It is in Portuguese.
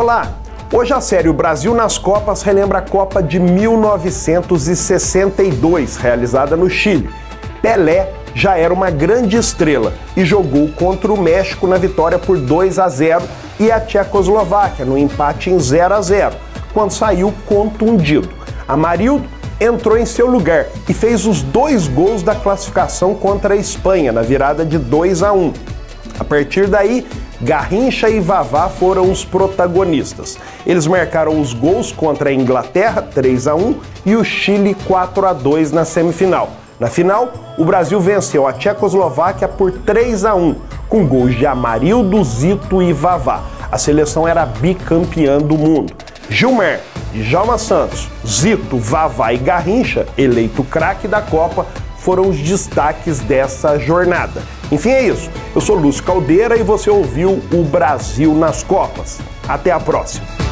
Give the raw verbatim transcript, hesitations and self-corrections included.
Olá! Hoje a série O Brasil nas Copas relembra a Copa de mil novecentos e sessenta e dois, realizada no Chile. Pelé já era uma grande estrela e jogou contra o México na vitória por dois a zero e a Tchecoslováquia no empate em zero a zero, quando saiu contundido. Amarildo entrou em seu lugar e fez os dois gols da classificação contra a Espanha, na virada de dois a um. A partir daí, Garrincha e Vavá foram os protagonistas. Eles marcaram os gols contra a Inglaterra, três a um, e o Chile, quatro a dois na semifinal. Na final, o Brasil venceu a Tchecoslováquia por três a um, com gols de Amarildo, Zito e Vavá. A seleção era bicampeã do mundo. Gilmar, Djalma Santos, Zito, Vavá e Garrincha, eleito craque da Copa, foram os destaques dessa jornada. Enfim, é isso. Eu sou Lúcio Caldeira e você ouviu o Brasil nas Copas. Até a próxima.